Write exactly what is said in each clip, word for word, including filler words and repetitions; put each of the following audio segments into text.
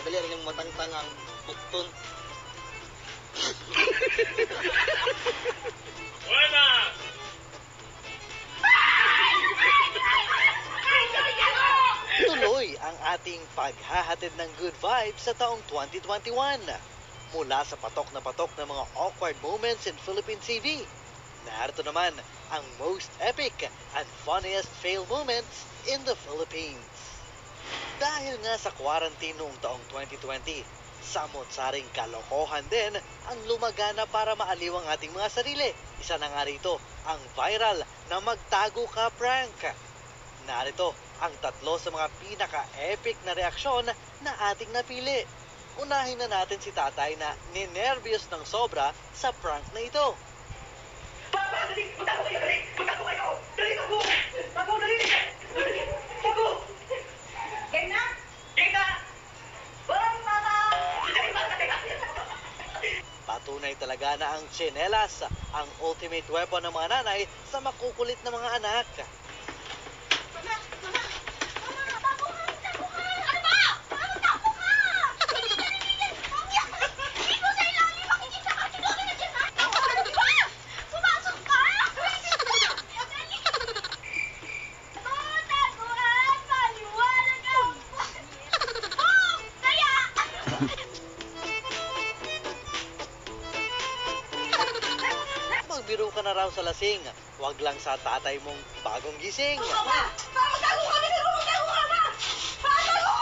dali rin yung matangtang ang bukton. Wala! Tuloy ang ating paghahatid ng good vibes sa taong twenty twenty-one. Mula sa patok na patok ng mga awkward moments in Philippine T V, narito naman ang most epic and funniest fail moments in the Philippines. Dahil nga sa quarantine noong taong twenty twenty, samot-saring kalokohan din ang lumagana para maaliw ang ating mga sarili. Isa na nga rito ang viral na magtago ka prank. Narito ang tatlo sa mga pinaka-epic na reaksyon na ating napili. Unahin na natin si tatay na ninervyos ng sobra sa prank na ito. Papa, dali! Punta ko kayo! Dali! Punta ko kayo! Dali ka po! Ako, dali! Dali! Ako! Game na? Game na! Walang mama! Dali, mama! Patunay talaga na ang tsinelas ang ultimate weapon ng mga nanay sa makukulit na mga anak. Magbiro ka na raw sa lasing, wag lang sa tatay mong bagong gising. Mama! Mama, tago kami! Tago ka, mama! Tago!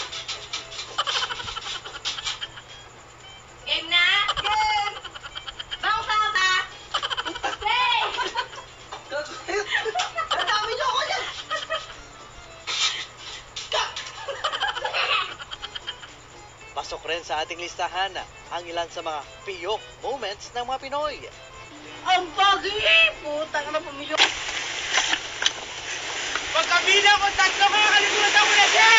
Game na? Game! Bango ka ba? Hey! Ang dami niyo ako dyan! Pasok rin sa ating listahan ang ilan sa mga piyok moments ng mga Pinoy. Ang bagay! Putang na pamilyo! Pagkabila ko tatlo kayo, kalimutan ko na siya!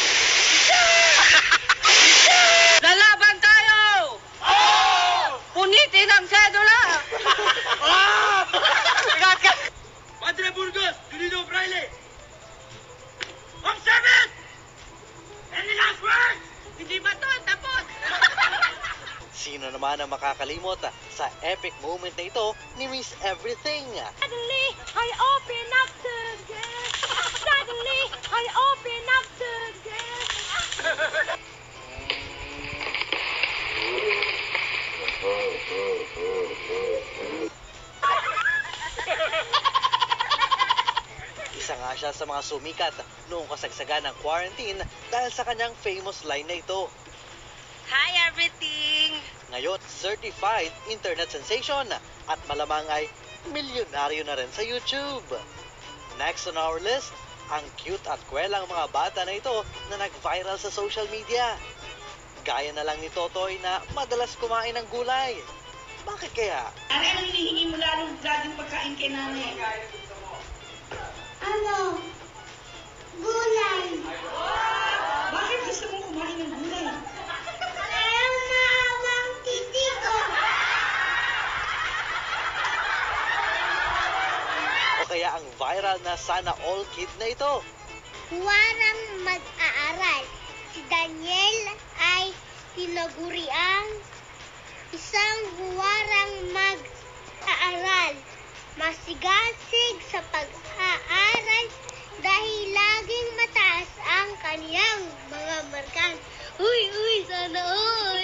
Lalaban tayo! Oh! Punitin ang sedula! Oh! Padre Burgos, Julino Braille! Observe it! Any last words? Hindi ba to? Tapos! Sino naman ang makakalimot sa epic moment na ito ni Miss Everything? Suddenly, I open up the gate. Suddenly, I open up the gate. Isa nga siya sa mga sumikat noong kasagsagan ng quarantine dahil sa kanyang famous line na ito. Hi, everything! Ngayon, certified internet sensation at malamang ay milyonaryo na rin sa YouTube. Next on our list, ang cute at kwelang mga bata na ito na nag-viral sa social media. Gaya na lang ni Totoy na madalas kumain ng gulay. Bakit kaya? Ano ang hinihingi mo lalong laging pagkain kay nanay? Ano? Gulay. Bakit gusto mong kumain ng gulay? Ayaw na ang titi ko. O kaya ang viral na Sana All Kid na ito? Huwarang mag-aaral. Si Daniel ay tinaguriang isang huwarang mag-aaral. Masigasig sa pag-aaral dahil laging mataas ang kaniyang mga markan. Uy, uy, sana all!